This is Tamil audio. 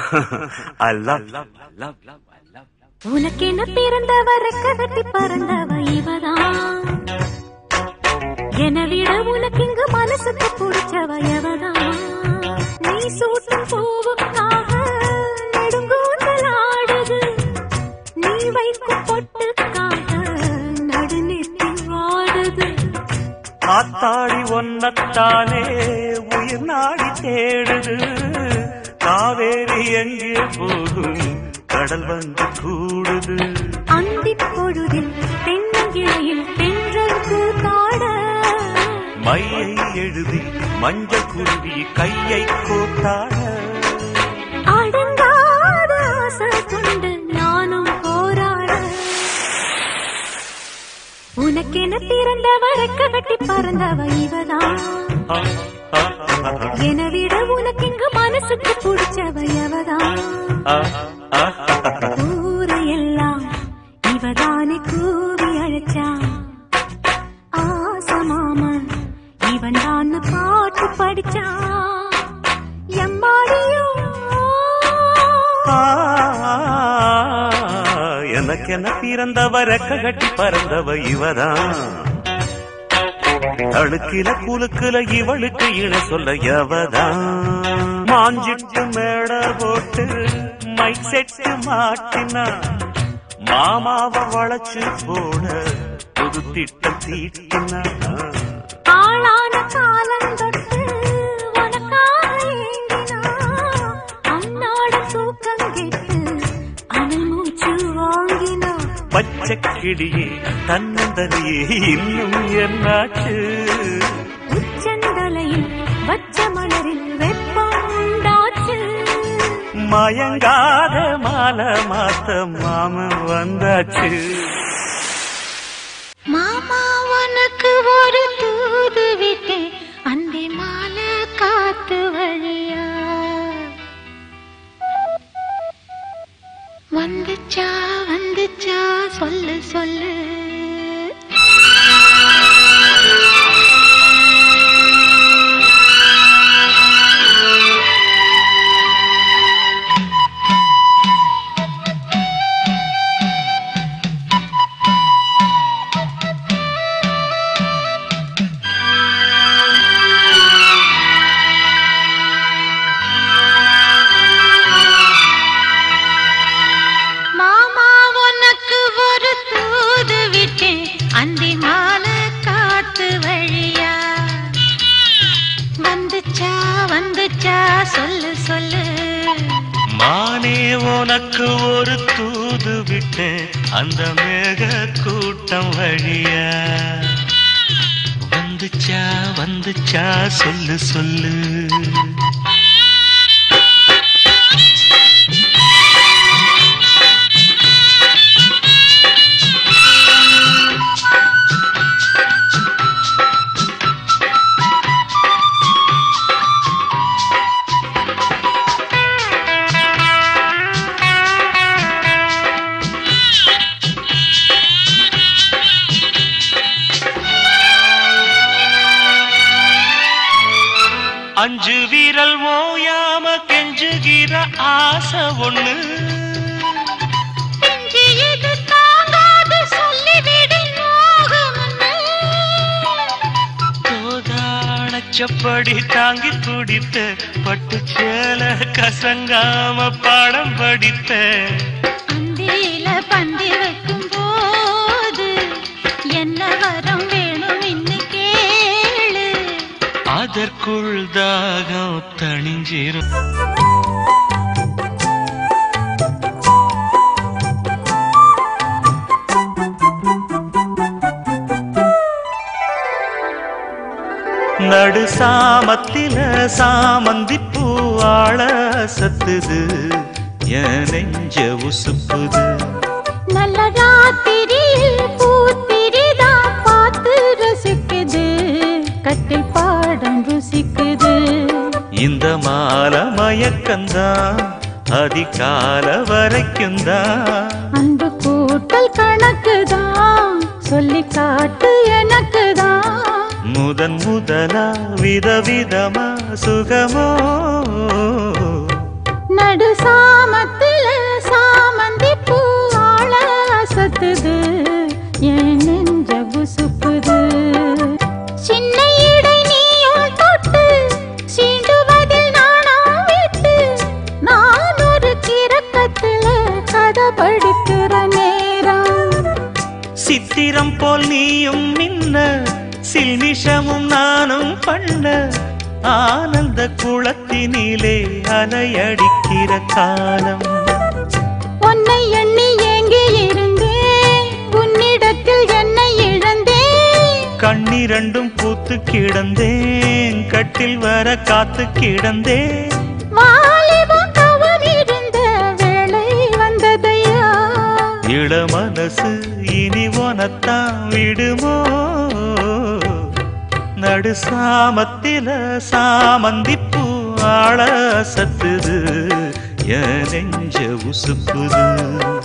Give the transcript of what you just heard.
I love. உனக்கென பிறந்தவ ரெக்ககட்டி பறந்தவ இவதான். என்னவிட உனக்கிங்கு மனசுக்கு பிடிச்சவ எவதான். நீ சூட்டும் பூவுக்காக நெடுங்கூந்தல் ஆடுது. நீ வைக்கும் பொட்டுக்காக நடுநெத்தி வாடுது. ஆத்தாடி ஒன்னத்தானே உயிர் நாடி தேடுது. காவேரி எங்கே போகும் கடல் வந்து கூடுது. அந்திப் பொழுதில் தென்னங்கிளையில் தென்றல் கூத்தாட மையை எழுதி மஞ்சள் குருவி கையை கோத்தாட அடங்காத ஆசை கொண்டு நானும் போராட. உனக்கென பிறந்தவ ரெக்ககட்டி பறந்தவ இவதான். எனவிட உனக்கிங்கு மனசுக்கு பிடிச்சவ எவதான். ஊரையெல்லாம் இவதானே கூவி அழைச்சா. ஆசமாமன் இவன் தான் பாட்டு படிச்சா. எம்மாடியோ எனக்கென பிறந்தவ ரெக்ககட்டி பறந்தவ இவதான். அழுக்கில குலுக்குல இவளுக்கு இணை சொல்ல எவதான். மாஞ்சிட்டு மேட போட்டு மைக் செட்டு மாட்டினா. மாமாவ வளைச்சு போட புது திட்டம் தீட்டினா. ஆளான காலம் தொட்டு உனக்காக ஏங்கினா. அன்னாட தூக்கம் கேட்டு அனல் மூச்சு வாங்கினா. பச்சை கிளியே தன்னந்தனியே இன்னும் என்னாச்சு. உச்சந்தலையில் வச்ச மலரில் வெப்பம் உண்டாச்சு. மயங்காத மாலை மாத்த மாமன் வந்தாச்சு. மாமா உனக்கு ஒரு தூது விட்டேன் அந்தி மாலை காத்து வழியா. வந்துச்சா வந்துச்சா சொல்லு சொல்லு. சொல்லு சொல்லு. மானே உனக்கு ஒரு தூது விட்டேன் அந்த மேக கூட்டம் வழியா. வந்துச்சா வந்துச்சா சொல்லு சொல்லு. அஞ்சு வீரல் ஓயாம கெஞ்சுகிற ஆசை ஒண்ணு. தோதானச்சப்படி தாங்கி துடித்த பட்டு சேல கசங்காம பாடம் படித்த. அந்தியில பந்தி வைக்கும் போது என்ன வரம் வேணும் இன்னைக்கு கேளு. அதற்குள் தாகம் தணிஞ்சிரும். நடு சாமத்தில சாமந்தி பூவாழ சத்துது. என் நெஞ்ச உசுப்புது. நல்ல ராத்திரியில் பூத்திரிதா பார்த்து ரசிக்குது. கட்டில் பாடம் ருசிக்குது. இந்த மால மயக்கந்தான் அதிகால வரைக்கும் தான். அன்பு கூட்டல் கணக்குதான் சொல்லி காட்டு எனக்குதான். முதன் முதலா விதவிதமா சுகமோ. நடு சாமத்தில சாமந்தி பூ ஆள அசத்துது என் நெஞ்ச உசுப்புது சின்ன இடை நீயும் தொட்டு சீண்டுவதில் நானா விட்டு நான் ஒரு கிறக்கத்துல கதை படிக்கிற நேரம் சித்திரம் போல் நீயும் மின்ன சில்மிஷமும் நானும் பண்ண ஆனந்த குளத்தினிலே அலையடிக்கிற காலம் உன்னை எண்ணி ஏங்கி இருந்தேன் உன்னிடத்தில் என்னை இழந்தேன் கண்ணிரண்டும் பூத்து கிடந்தேன் கட்டில் வர காத்து கிடந்தேன் வாலிபம் தவம் இருந்த வேளை வந்ததையா இள மனசு இனி உனத்தான் விடுமோ நடு சாமத்தில சாமந்திப்பூ ஆள சத்துது என் நெஞ்ச உசுப்புது